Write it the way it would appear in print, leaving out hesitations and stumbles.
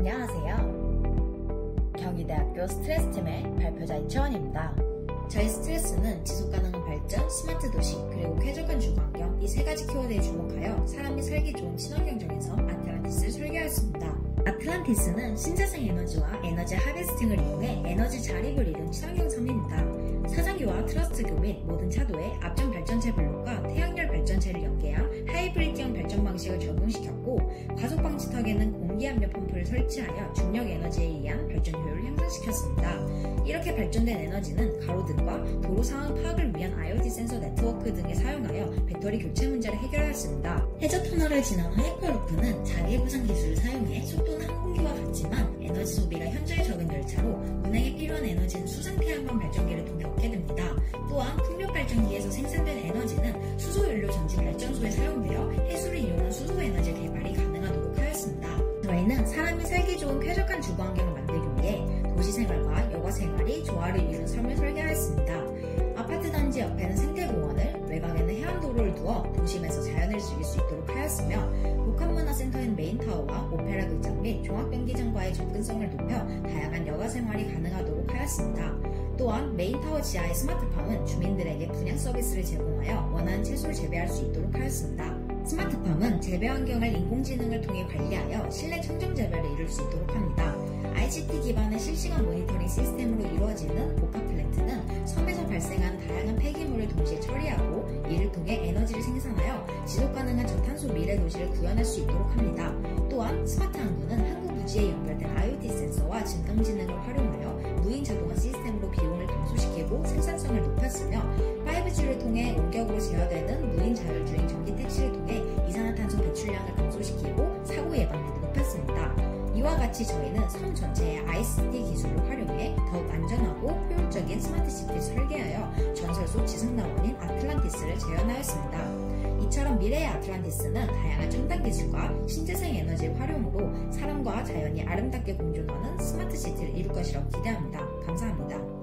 안녕하세요. 경희대학교 스트레스팀의 발표자 이채원입니다. 저희 스트레스는 지속가능한 발전, 스마트 도시, 그리고 쾌적한 주거환경 이 세 가지 키워드에 주목하여 사람이 살기 좋은 친환경적인 섬 아틀란티스를 설계하였습니다. 아틀란티스는 신재생 에너지와 에너지 하베스팅을 이용해 에너지 자립을 이룬 친환경 섬입니다. 사장기와 트러스트교 및 모든 차도에 앞전 발전체 블록과 태양열 발전체를 연계한 하이브리드형 발전 방식을 적용시켰고, 과속방지턱에는 공기압력 펌프를 설치하여 중력 에너지에 의한 발전 효율을 향상시켰습니다. 이렇게 발전된 에너지는 가로등과 도로 상황 파악을 위한 IoT 센서 네트워크 등을 사용하여 배터리 교체 문제를 해결하였습니다. 해저 터널을 지나는 하이퍼루프는 자기부상 기술을 사용해 속도는 항공기와 같지만 에너지 소비가 현저히 적은 열차로 운행에 필요한 에너지는 수상 태양광 발전기를 통해 얻게 됩니다. 또한 풍력 발전기에서 생산된 에너지는 수소연료 전지 발전소에 사용되어 해수를 이용한 수소 에너지 개발이 가능하도록 하였습니다. 저희는 사람이 살기 좋은 쾌적한 주거 환경을 만들기 위해 도시생활과 여가생활이 조화를 이룬 섬을 설계하였습니다. 아파트 단지 옆에는 생태공원을, 외곽에는 해안도로를 두어 도심에서 자연을 즐길 수 있도록 하였으며, 복합문화센터인 메인타워와 오페라 극장 및 종합경기장과의 접근성을 높여 다양한 여가생활이 가능하도록 하였습니다. 또한 메인타워 지하의 스마트팜은 주민들에게 분양 서비스를 제공하여 원하는 채소를 재배할 수 있도록 하였습니다. 스마트팜은 재배 환경을 인공지능을 통해 관리하여 실내 청정 재배를 이룰 수 있도록 합니다. ICT 기반의 실시간 모니터링 시스템으로 이루어지는 복합 플랜트는 섬에서 발생하는 다양한 폐기물을 동시에 처리하고, 이를 통해 에너지를 생산하여 지속가능한 저탄소 미래 도시를 구현할 수 있도록 합니다. 또한 스마트 항구는 항구 부지에 연결된 IoT 센서와 진동지능을 활용하여 무인 자동화 시스템으로 비용을 감소시키고 생산성을 높였으며, 5G를 통해 원격으로 제어되는 무인 자율주행 전기 택시를 통해 이산화탄소 배출량을 감소시키고 사고 예방률을 높였습니다. 이와 같이 저희는 섬 전체의 ICT 기술을 활용해 더욱 안전하고 효율적인 스마트시티를 설계하여 전설 속 지상낙원인 아틀란티스를 재현하였습니다. 이처럼 미래의 아틀란티스는 다양한 첨단 기술과 신재생 에너지의 활용으로 사람과 자연이 아름답게 공존하는 스마트시티를 이룰 것이라고 기대합니다. 감사합니다.